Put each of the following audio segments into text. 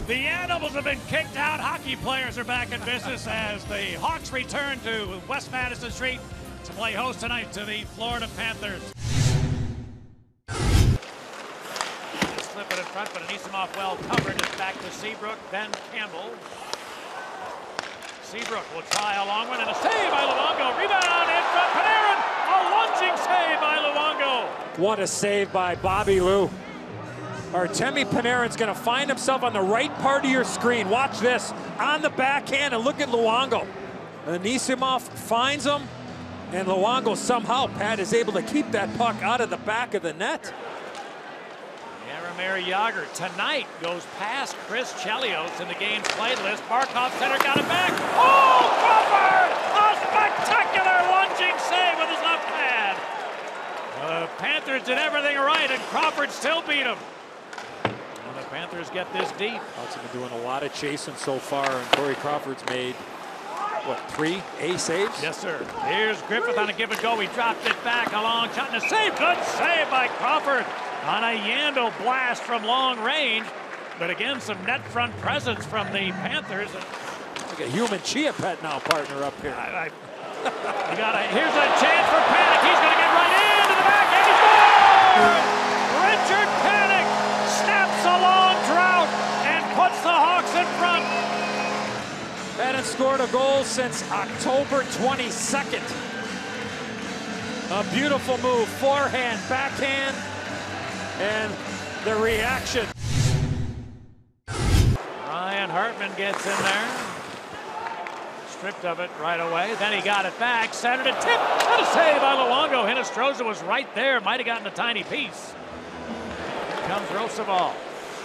The Animals have been kicked out. Hockey players are back in business as the Hawks return to West Madison Street to play host tonight to the Florida Panthers. Slip it in front, but Anisimov well covered. It's back to Seabrook, then Campbell. Seabrook will try a long one, and a save by Luongo. Rebound in front, Panarin! A lunging save by Luongo. What a save by Bobby Lou. Artemi Panarin's going to find himself on the right part of your screen. Watch this, on the backhand, and look at Luongo. Anisimov finds him, and Luongo somehow, Pat, is able to keep that puck out of the back of the net. Jaromir Jagr tonight goes past Chris Chelios in the game's played list. Barkov center got it back. Oh, Crawford! A spectacular lunging save with his left pad. The Panthers did everything right, and Crawford still beat him. And the Panthers get this deep. Hawks have been doing a lot of chasing so far, and Corey Crawford's made, what, 3 A saves? Yes, sir. Here's Griffith on a give and go. He dropped it back, a long shot and a save. Good save by Crawford on a Yandel blast from long range. But again, some net front presence from the Panthers. Like a human chia pet now, partner, up here. Here's a chance for Panik. He's going to get right into the back and he scores! Richard Panik snaps a long drought and puts the Hawks in front. Hadn't scored a goal since October 22nd. A beautiful move, forehand, backhand, and the reaction. Ryan Hartman gets in there. Stripped of it right away. Then he got it back, centered it, tip, and a save by Luongo. Hinostroza was right there, might have gotten a tiny piece. Here comes Roosevelt.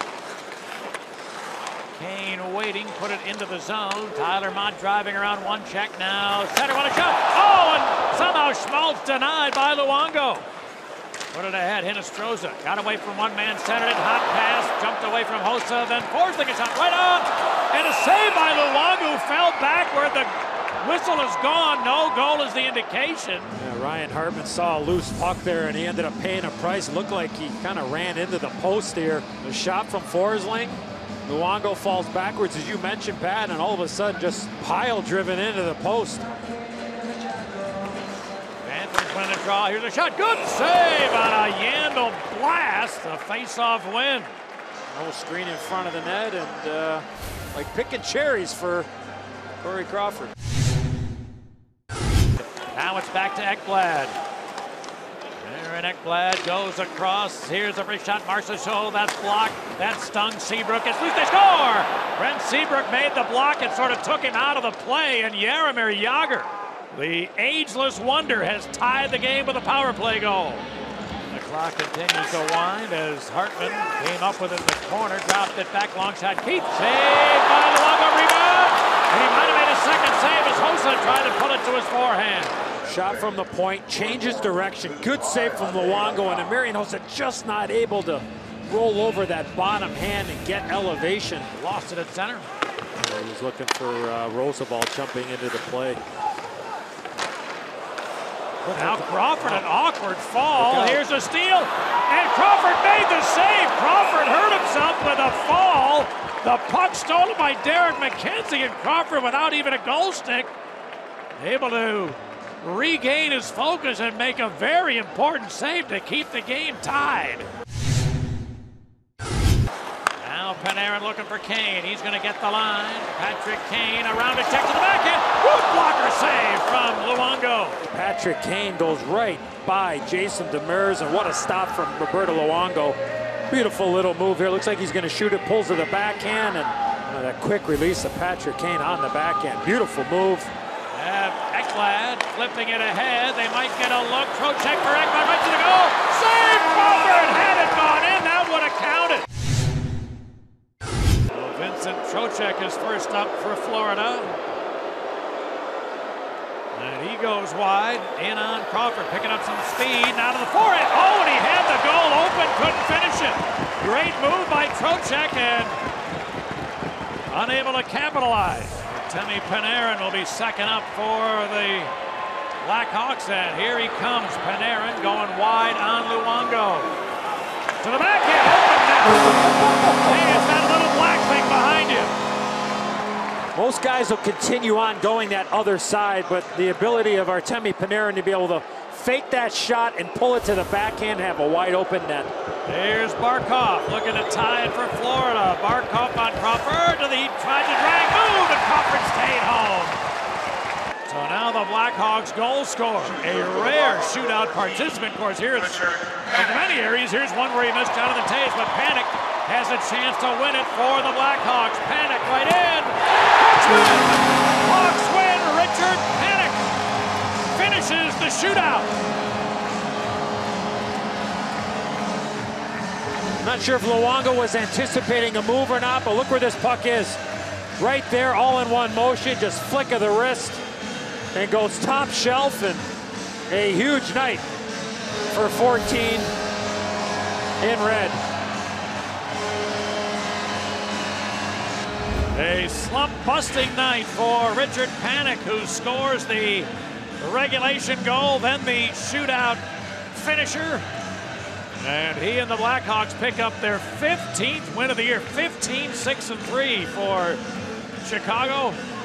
Kane waiting, put it into the zone. Tyler Mott driving around, one check now. Center, one a shot. Oh, and somehow Schmaltz denied by Luongo. Put it ahead, Hinostroza. Got away from one man, centered it, hot pass, jumped away from Hossa, then Forsling a shot right on. And a save by Luongo, fell backward. The whistle is gone. No goal is the indication. Yeah, Ryan Hartman saw a loose puck there, and he ended up paying a price. It looked like he kind of ran into the post here. A shot from Forsling. Luongo falls backwards, as you mentioned, Pat, and all of a sudden just pile driven into the post. Panthers win the draw. Here's a shot. Good save on a Yandel blast. A face-off win. No screen in front of the net, and like picking cherries for Corey Crawford. Now it's back to Ekblad. Aaron Ekblad goes across. Here's a free shot. Marchessault, that's blocked. That stung Seabrook. It's loose. They score! Brent Seabrook made the block. It sort of took him out of the play, and Jaromir Jagr, the ageless wonder, has tied the game with a power play goal. The clock continues to wind as Hartman came up with it in the corner, dropped it back, long shot. Keith, saved by Luongo, rebound! And he might have made a second save as Hossa tried to pull it to his forehand. Shot from the point, changes direction. Good save from Luongo, and Marian Hossa just not able to roll over that bottom hand and get elevation. Lost it at center. He was looking for Roosevelt jumping into the play. Now Crawford, an awkward fall. Here's a steal, and Crawford made the save. Crawford hurt himself with a fall. The puck stolen by Derek McKenzie, and Crawford, without even a goal stick, able to regain his focus and make a very important save to keep the game tied. Now Panarin looking for Kane. He's going to get the line. Patrick Kane around a check to the backhand. Wood blocker save from Luongo. Patrick Kane goes right by Jason Demers, and what a stop from Roberto Luongo. Beautiful little move here. Looks like he's going to shoot it, pulls to the backhand, and that quick release of Patrick Kane on the backhand. Beautiful move. Ekblad flipping it ahead. They might get a look. Trocheck for Ekblad, right to the goal. Save! Crawford had it gone in. That would have counted. Well, Vincent Trocheck is first up for Florida. And he goes wide. In on Crawford, picking up some speed. Now to the forehand. Oh, and he had the goal open. Couldn't finish it. Great move by Trocheck and unable to capitalize. Artemi Panarin will be second up for the Blackhawks, and here he comes. Panarin going wide on Luongo. To the backhand, open net. Hey, it's that little black thing behind Most guys will continue on going that other side, but the ability of Artemi Panarin to be able to fake that shot and pull it to the backhand, have a wide open net. Here's Barkov looking to tie it for Florida. Barkov on Crawford to the tried to drag move, and Crawford stayed home. So now the Blackhawks goal scorer, a rare shootout participant. Of course, here's in many areas. Here's one where he missed Jonathan Toews, but Panik has a chance to win it for the Blackhawks. Panik right in. Hawks win. Richard Panik finishes the shootout. Not sure if Luongo was anticipating a move or not, but look where this puck is. Right there, all in one motion, just flick of the wrist, and goes top shelf, and a huge night for 14 in red. A slump-busting night for Richard Panik, who scores the regulation goal, then the shootout finisher. And he and the Blackhawks pick up their 15th win of the year, 15-6-3 for Chicago.